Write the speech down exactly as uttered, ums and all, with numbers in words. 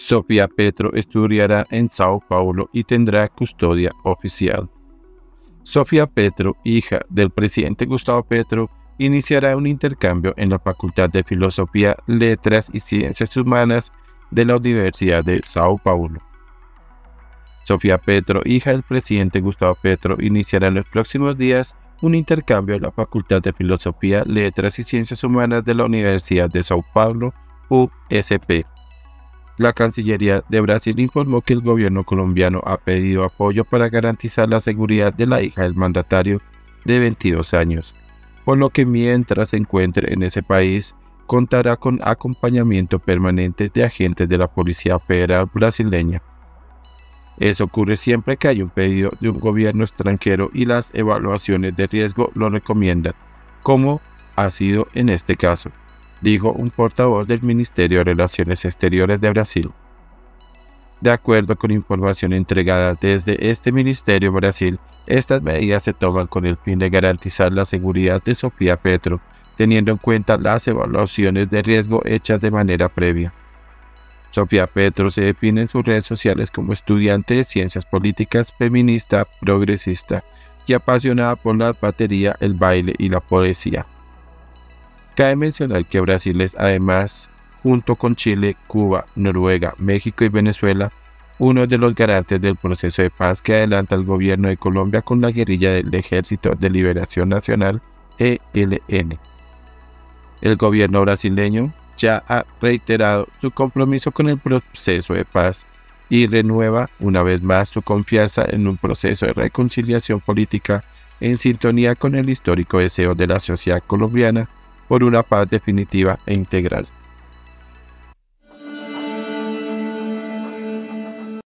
Sofía Petro estudiará en Sao Paulo y tendrá custodia oficial. Sofía Petro, hija del presidente Gustavo Petro, iniciará un intercambio en la Facultad de Filosofía, Letras y Ciencias Humanas de la Universidad de Sao Paulo. Sofía Petro, hija del presidente Gustavo Petro, iniciará en los próximos días un intercambio en la Facultad de Filosofía, Letras y Ciencias Humanas de la Universidad de Sao Paulo, U S P. La Cancillería de Brasil informó que el gobierno colombiano ha pedido apoyo para garantizar la seguridad de la hija del mandatario de veintidós años, por lo que mientras se encuentre en ese país, contará con acompañamiento permanente de agentes de la Policía Federal brasileña. Eso ocurre siempre que hay un pedido de un gobierno extranjero y las evaluaciones de riesgo lo recomiendan, como ha sido en este caso, dijo un portavoz del Ministerio de Relaciones Exteriores de Brasil. De acuerdo con información entregada desde este ministerio Brasil, estas medidas se toman con el fin de garantizar la seguridad de Sofía Petro, teniendo en cuenta las evaluaciones de riesgo hechas de manera previa. Sofía Petro se define en sus redes sociales como estudiante de ciencias políticas, feminista, progresista y apasionada por la batería, el baile y la poesía. Cabe mencionar que Brasil es además, junto con Chile, Cuba, Noruega, México y Venezuela, uno de los garantes del proceso de paz que adelanta el gobierno de Colombia con la guerrilla del Ejército de Liberación Nacional, E L N. El gobierno brasileño ya ha reiterado su compromiso con el proceso de paz y renueva una vez más su confianza en un proceso de reconciliación política en sintonía con el histórico deseo de la sociedad colombiana por una paz definitiva e integral.